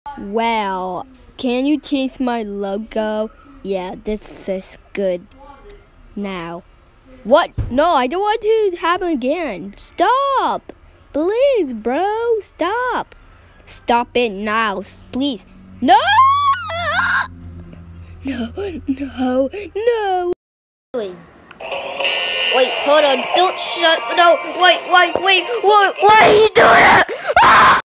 Well, can you change my logo? Yeah, this is good now. What? No, I don't want to happen again. Stop! Please, bro, stop. Stop it now, please. No! No, no, no. Wait, hold on. Don't shut. No, wait. What are you doing?